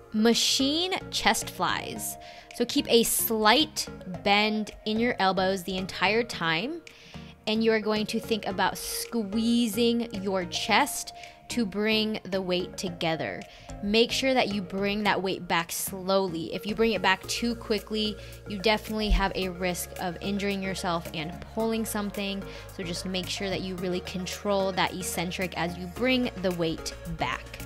Machine chest flies. So keep a slight bend in your elbows the entire time, and you are going to think about squeezing your chest to bring the weight together. Make sure that you bring that weight back slowly. If you bring it back too quickly, you definitely have a risk of injuring yourself and pulling something. So just make sure that you really control that eccentric as you bring the weight back.